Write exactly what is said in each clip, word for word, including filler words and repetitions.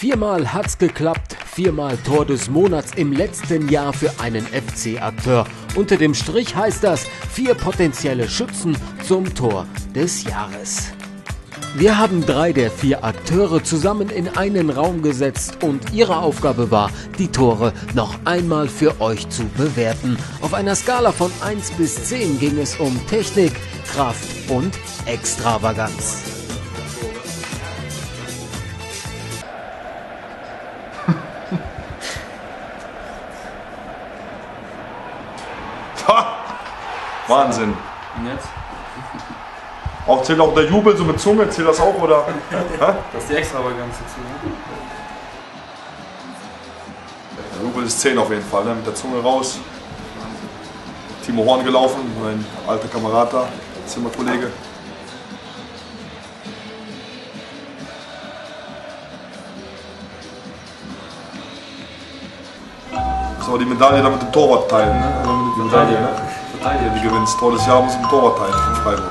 Viermal hat's geklappt, viermal Tor des Monats im letzten Jahr für einen F C-Akteur. Unter dem Strich heißt das, vier potenzielle Schützen zum Tor des Jahres. Wir haben drei der vier Akteure zusammen in einen Raum gesetzt und ihre Aufgabe war, die Tore noch einmal für euch zu bewerten. Auf einer Skala von eins bis zehn ging es um Technik, Kraft und Extravaganz. Wahnsinn. Und jetzt? Auch zählt auch der Jubel so mit Zunge, zählt das auch, oder? Das ist die Extravaganz dazu. Der Jubel ist zehn auf jeden Fall, ne? Mit der Zunge raus. Timo Horn gelaufen, mein alter Kamerad da, Zimmerkollege. So, die Medaille dann mit dem Torwart teilen, ne? Also mit der Medaille, ne? Verteidiger, die gewinnt. Tor des Jahres muss mit dem Torwart teilen von Freiburg.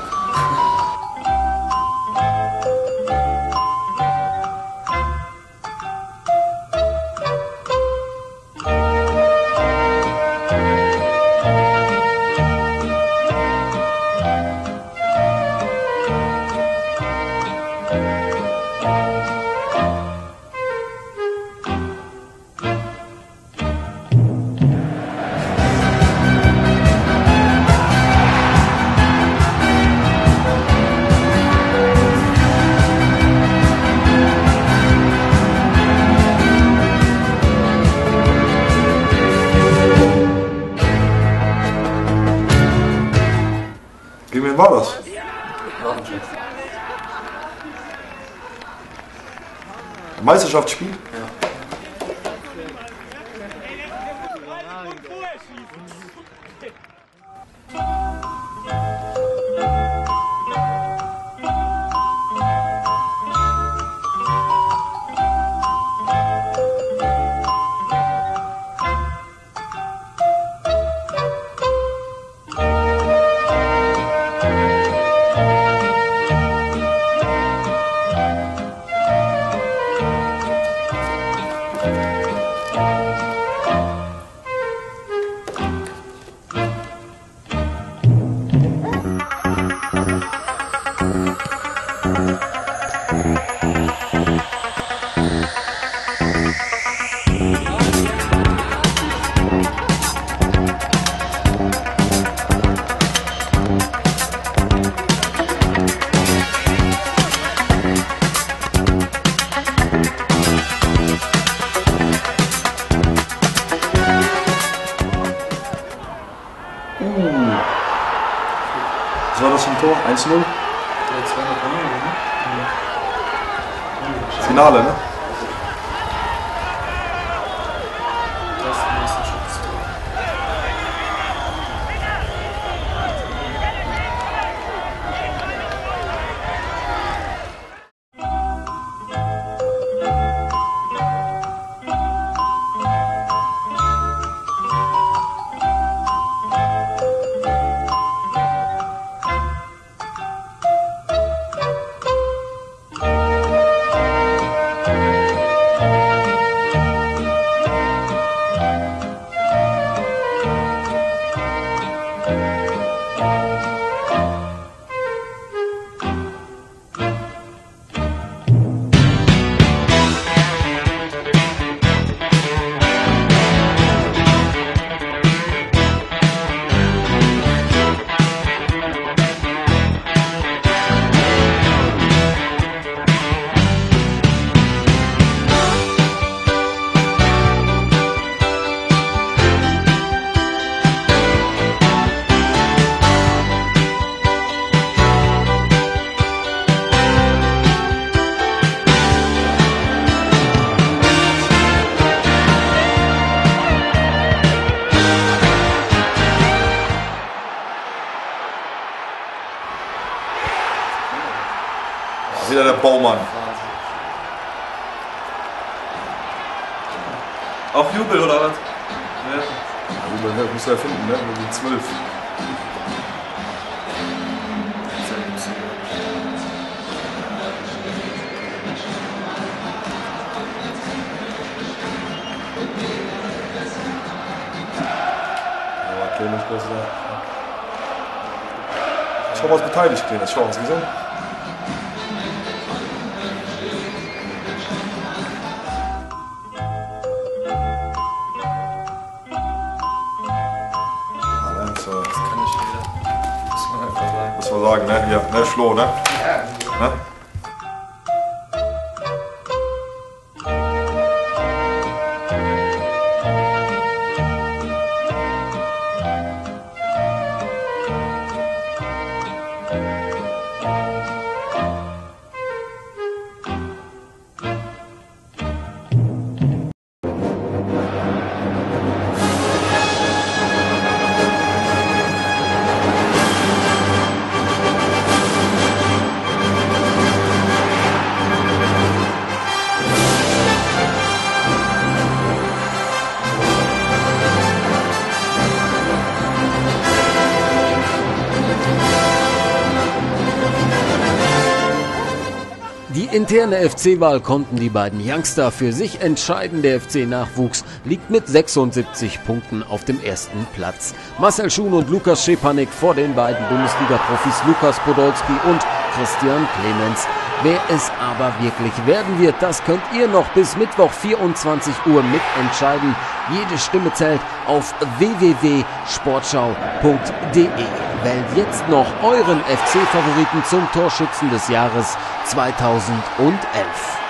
Gegen wen war das? Meisterschaftsspiel? Ja. Was war das für ein Tor? eins null? Finale, ne? Wieder der Baumann. Auch Jubel oder was? Ja. Jubel, ne? Musst du erfinden, ne? Nur die zwölf. nicht bloß da. Ich habe was beteiligt, Kleiner. Ich habe was gesehen. Das kann nicht jeder. Muss man einfach sagen. Muss man sagen, ne? Ja, ne, Flo, ne? Ja. Ne? Die interne F C-Wahl konnten die beiden Youngster für sich entscheiden. Der F C-Nachwuchs liegt mit sechsundsiebzig Punkten auf dem ersten Platz. Marcel Schuhn und Lukas Schepanik vor den beiden Bundesliga-Profis Lukas Podolski und Christian Clemens. Wer es aber wirklich werden wird, das könnt ihr noch bis Mittwoch vierundzwanzig Uhr mitentscheiden. Jede Stimme zählt auf w w w punkt sportschau punkt de. Wählt jetzt noch euren F C-Favoriten zum Torschützen des Jahres zweitausendelf.